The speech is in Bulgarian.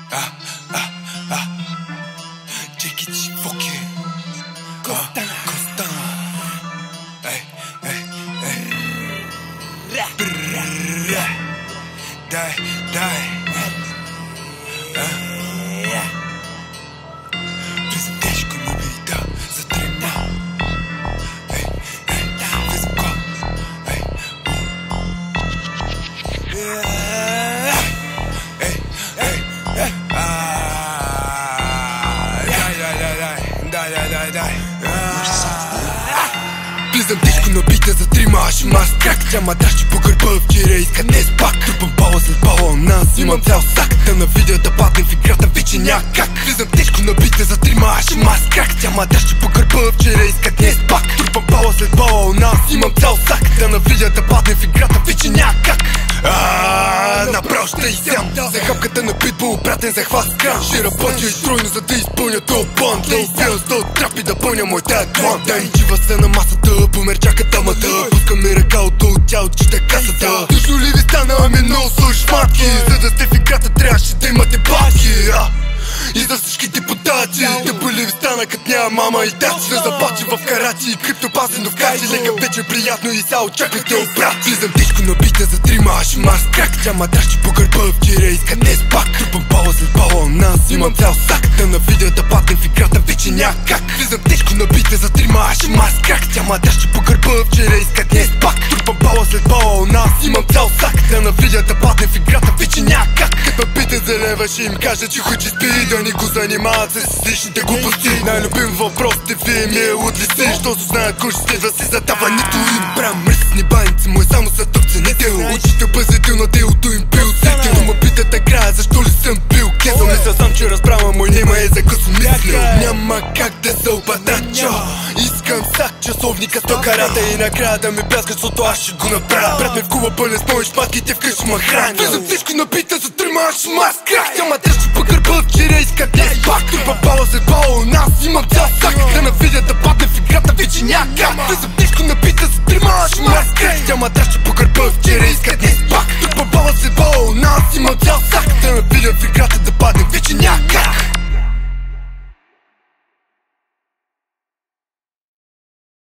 Джекичи Воки Костана Дай Влизам тежко на бита за трима. Влизам ко Дай Влизам тежко на бита за трима, аз ще мас крак. Тяма дращи по гърба, вчера иска днес пак. Трупам бала след бала, нас имам цял сак. Да на видео да паднем в играта, вече някак. Влизам тежко на бита за трима, аз ще мас крак. Тяма дращи по гърба, вчера иска днес пак. Трупам бала след бала, нас имам цял сак. Да на видео да паднем в играта, вече някак. Направо ще изям за хапката на питбул, пратен за хваст кран. Ще работя изтройно, за да изпълня този план. Да успея с този трап и да пълня моята атлан. Да ни чива се на масата, померчака дамата. Пускаме ръка от долу, тя отчита касата. Точно ли ви стана, ами много са шматки. За да сте в играта, трябваше да имате батки. И за всички депутати да боли ви стана, като няма мама и тати. Да запачи в карати и криптопазено в качи. Лека вече приятно и са очаквайте обрат. Влизам тежко на бита за трима, аз ще мас крак. Тяма дращи по гърба, вчера иска днес пак. Трупам бала след бала, нас имам цял сак. Да на видео да паднем в играта, вече някак. Влизам тежко на бита за трима, аз ще мас крак. Тяма дращи по гърба, вчера иска днес пак. Трупам бала след бала, нас имам цял сак. Да на видео да паднем в играта, вече някак. Като питат за лева, ще им кажа, че хуй че спи. Да ни го занимават с личните глупости. Най-любим въпросите ви ми е луд ли си. Щото знаят кой ще следва си задава, нито им прям мръсни баници, му е само са търценител. Учител пазител на делото им бил сетил. Но ме питат накрая защо ли съм бил кезъл. Мисля сам, че разправа мой нема е за късо мислил. Няма как да се обадача. Искам сак часовника с токарата и накрая да ми пяска, защото аз ще го направя. Брат ме в Куба пълен с мои шматките вкъщи ма храня. Влизам всичко напита за трима, аз ще мас крак. Тяма дръжи по гърба, вчера иска днес пак. Трупа бала след бала, нас имам цял сак. Да на видео да падне в играта, вече някак. Влизам тежко напита за трима, аз ще мас крак. Тяма дръжи